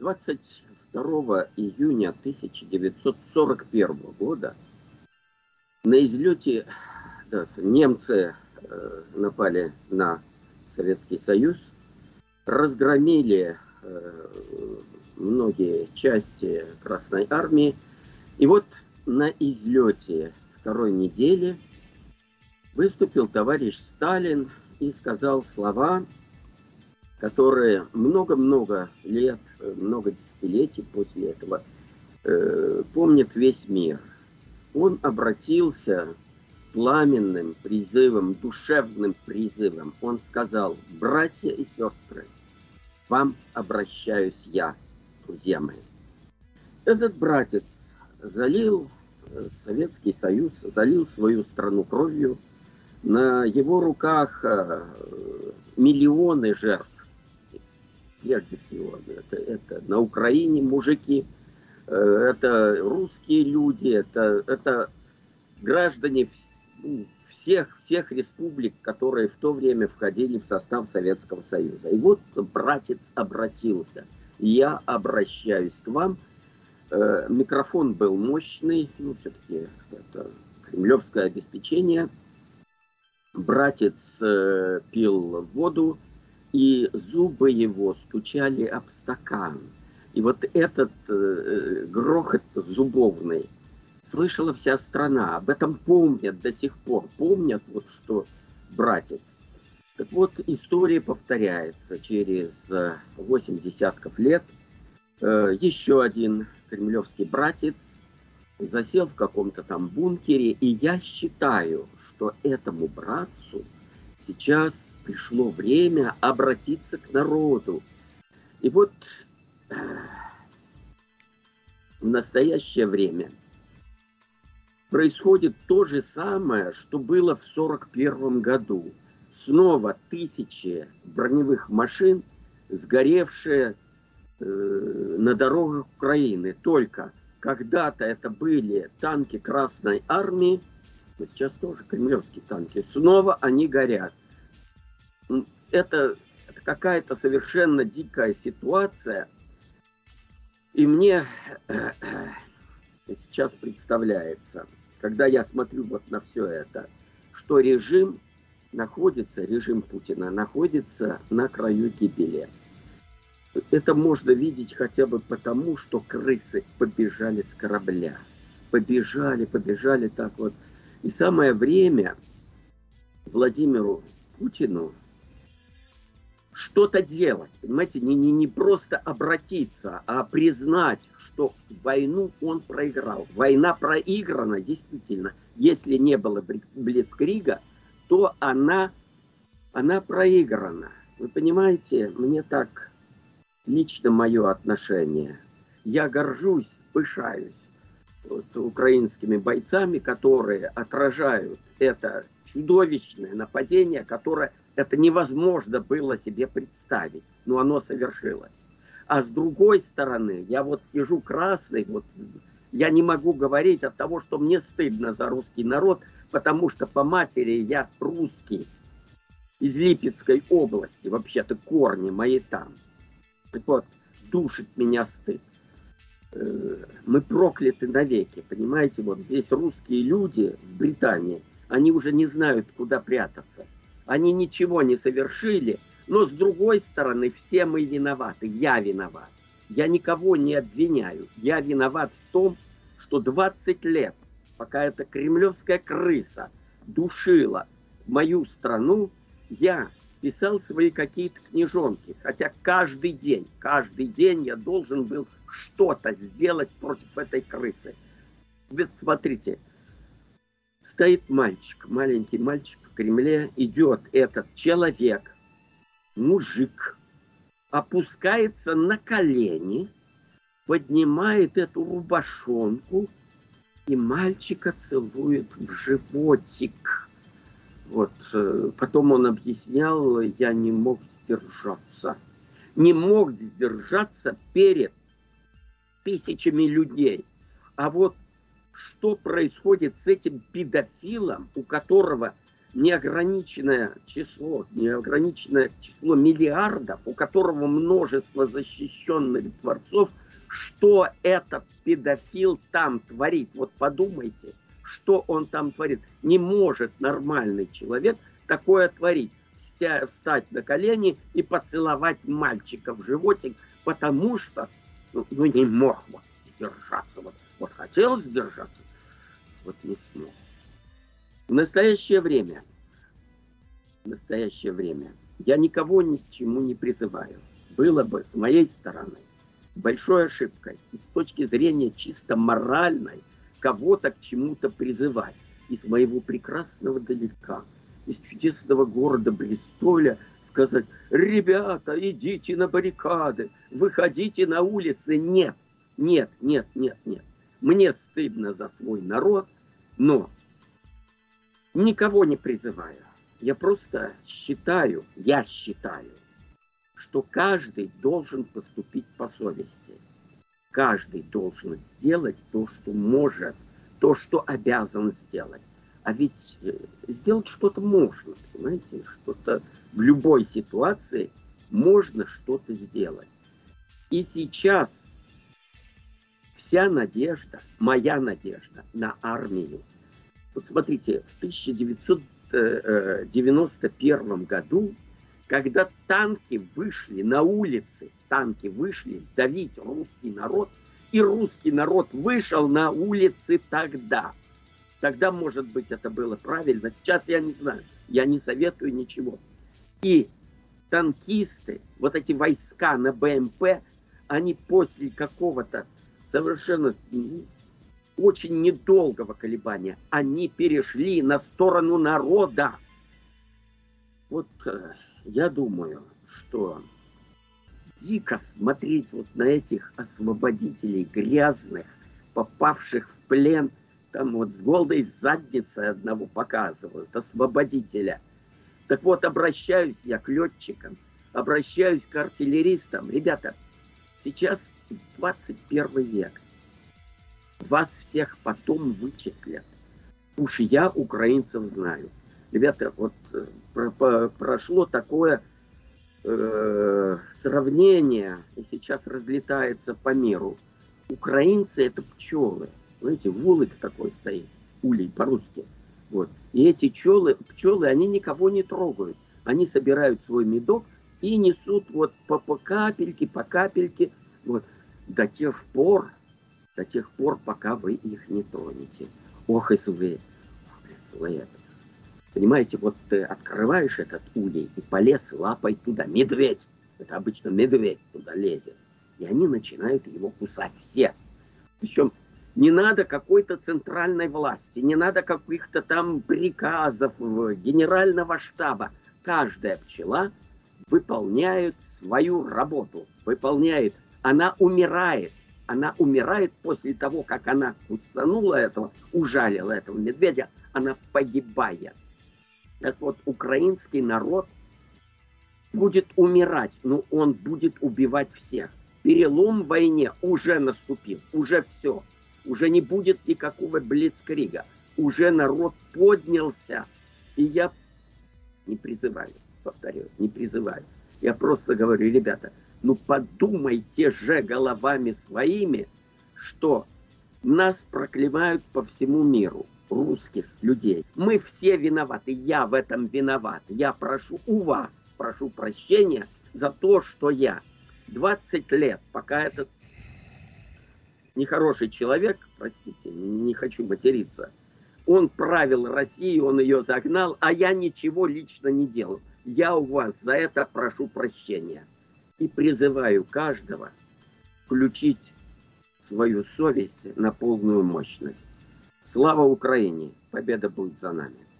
22 июня 1941 года на излете немцы напали на Советский Союз, разгромили многие части Красной Армии. И вот на излете второй недели выступил товарищ Сталин и сказал слова, которые много-много лет, много десятилетий после этого помнит весь мир. Он обратился с пламенным призывом, душевным призывом. Он сказал: братья и сестры, к вам обращаюсь я, друзья мои. Этот братец залил Советский Союз, залил свою страну кровью. На его руках миллионы жертв. Прежде всего, это на Украине мужики, это русские люди, это граждане всех республик, которые в то время входили в состав Советского Союза. И вот братец обратился: я обращаюсь к вам. Микрофон был мощный, все-таки это кремлевское обеспечение. Братец пил воду, и зубы его стучали об стакан. И вот этот грохот зубовный слышала вся страна. Об этом помнят до сих пор. Помнят, вот что братец. Так вот, история повторяется. Через 8 десятков лет еще один кремлевский братец засел в каком-то там бункере. И я считаю, что этому братцу сейчас пришло время обратиться к народу. И вот в настоящее время происходит то же самое, что было в 1941 году. Снова тысячи броневых машин, сгоревшие на дорогах Украины. Только когда-то это были танки Красной Армии, но сейчас тоже кремлевские танки. Снова они горят. Это какая-то совершенно дикая ситуация. И мне сейчас представляется, когда я смотрю вот на все это, что режим Путина находится на краю гибели. Это можно видеть хотя бы потому, что крысы побежали с корабля. Побежали так вот. И самое время Владимиру Путину что-то делать. Понимаете, не просто обратиться, а признать, что войну он проиграл. Война проиграна, действительно. Если не было Блицкрига, то она проиграна. Вы понимаете, мне так лично мое отношение. Я горжусь, пышаюсь украинскими бойцами, которые отражают это чудовищное нападение, которое это невозможно было себе представить, но оно совершилось. А с другой стороны, я вот сижу красный, вот я не могу говорить от того, что мне стыдно за русский народ, потому что по матери я русский, из Липецкой области, вообще-то корни мои там. Так вот, душит меня стыд. Мы прокляты навеки, понимаете, вот здесь русские люди в Британии, они уже не знают, куда прятаться. Они ничего не совершили, но с другой стороны, все мы виноваты, я виноват. Я никого не обвиняю, я виноват в том, что 20 лет, пока эта кремлевская крыса душила мою страну, я писал свои какие-то книжонки, хотя каждый день я должен был что-то сделать против этой крысы. Ведь смотрите, стоит мальчик, маленький мальчик в Кремле, идет этот человек, мужик, опускается на колени, поднимает эту рубашонку и мальчика целует в животик. Вот, потом он объяснял, я не мог сдержаться. Не мог сдержаться перед тысячами людей. А вот что происходит с этим педофилом, у которого неограниченное число миллиардов, у которого множество защищенных творцов, что этот педофил там творит. Вот подумайте, что он там творит. Не может нормальный человек такое творить. Встать на колени и поцеловать мальчика в животик, потому что не мог вот сдержаться. Вот хотел сдержаться, вот не смог. В настоящее время я никого ни к чему не призываю. Было бы с моей стороны большой ошибкой и с точки зрения чисто моральной кого-то к чему-то призывать. Из моего прекрасного далека, из чудесного города Бристоля сказать: ребята, идите на баррикады, выходите на улицы. Нет. Мне стыдно за свой народ, но никого не призываю. Я просто считаю, что каждый должен поступить по совести. Каждый должен сделать то, что может, то, что обязан сделать. А ведь сделать что-то можно, понимаете? Что-то в любой ситуации можно что-то сделать. И сейчас вся надежда, моя надежда на армию. Вот смотрите, в 1991 году, когда танки вышли на улицы, давить русский народ, и русский народ вышел на улицы тогда. Тогда, может быть, это было правильно. Сейчас я не знаю, я не советую ничего. И танкисты, вот эти войска на БМП, они после какого-то совершенно очень недолгого колебания, они перешли на сторону народа. Вот я думаю, что дико смотреть вот на этих освободителей грязных, попавших в плен, там вот с голой задницей одного показывают, освободителя. Так вот, обращаюсь я к летчикам, обращаюсь к артиллеристам. Ребята, сейчас 21 век. Вас всех потом вычислят. Уж я украинцев знаю. Ребята, вот прошло такое сравнение, и сейчас разлетается по миру. Украинцы — это пчелы. Знаете, вулык такой стоит, улей по-русски. Вот. И эти пчелы, они никого не трогают. Они собирают свой медок и несут вот по капельке, вот, до тех пор, пока вы их не тронете. Ох, и злые. Понимаете, вот ты открываешь этот улей и полез лапой туда. Медведь. Это обычно медведь туда лезет. И они начинают его кусать все. Причем не надо какой-то центральной власти, не надо каких-то там приказов генерального штаба. Каждая пчела выполняет свою работу. Она умирает. Она умирает после того, как она ужалила этого медведя, она погибает. Так вот, украинский народ будет умирать, но он будет убивать всех. Перелом в войне уже наступил, уже все. Уже не будет никакого блицкрига. Уже народ поднялся. И я не призываю, повторяю, не призываю. Я просто говорю: ребята, ну подумайте же головами своими, что нас проклинают по всему миру, русских людей. Мы все виноваты, я в этом виноват. Я прошу у вас, прошу прощения за то, что я 20 лет, пока этот нехороший человек, простите, не хочу материться, он правил Россией, он ее загнал, а я ничего лично не делал. Я у вас за это прошу прощения. И призываю каждого включить свою совесть на полную мощность. Слава Украине! Победа будет за нами!